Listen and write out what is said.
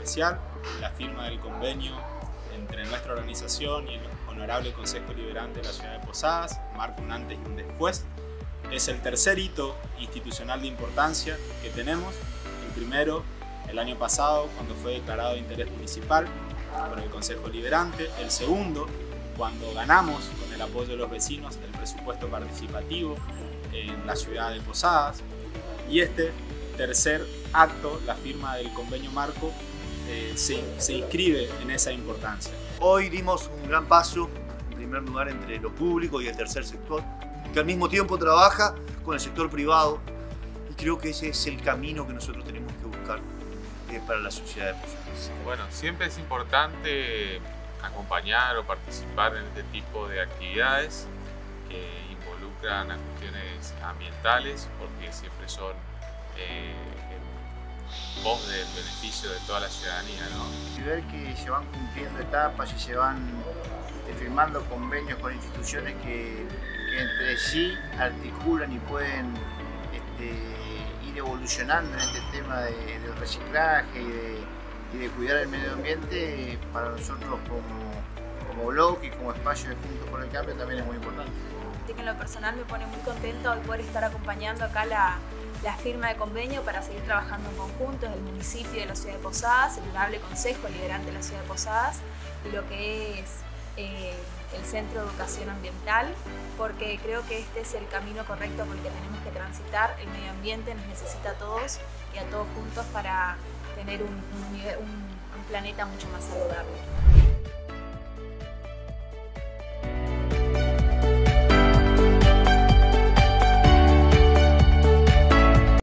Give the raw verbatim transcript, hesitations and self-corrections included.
especial, la firma del convenio entre nuestra organización y el Honorable Consejo Deliberante de la Ciudad de Posadas, marca un antes y un después. Es el tercer hito institucional de importancia que tenemos. El primero, el año pasado, cuando fue declarado de interés municipal por el Consejo Deliberante. El segundo, cuando ganamos, con el apoyo de los vecinos, el presupuesto participativo en la ciudad de Posadas. Y este tercer acto, la firma del convenio marco, eh, se, se inscribe en esa importancia. Hoy dimos un gran paso, en primer lugar, entre lo público y el tercer sector, que al mismo tiempo trabaja con el sector privado, y creo que ese es el camino que nosotros tenemos que buscar eh, para la sociedad de Posadas. Bueno, siempre es importante acompañar o participar en este tipo de actividades que involucran a cuestiones ambientales, porque siempre son eh, en pos del beneficio de toda la ciudadanía, ¿no? Y ver que se van cumpliendo etapas y se van este, firmando convenios con instituciones que, que entre sí articulan y pueden este, ir evolucionando en este tema de, del reciclaje y de, y de cuidar el medio ambiente, para nosotros como, como bloque y como espacio de Juntos por el Cambio también es muy importante. En lo personal me pone muy contento hoy poder estar acompañando acá la, la firma de convenio para seguir trabajando en conjunto desde el municipio de la ciudad de Posadas, el Honorable Consejo Deliberante de la ciudad de Posadas y lo que es eh, el Centro de Educación Ambiental, porque creo que este es el camino correcto por el que tenemos que transitar. El medio ambiente nos necesita a todos y a todos juntos para tener un, un, un, un planeta mucho más saludable.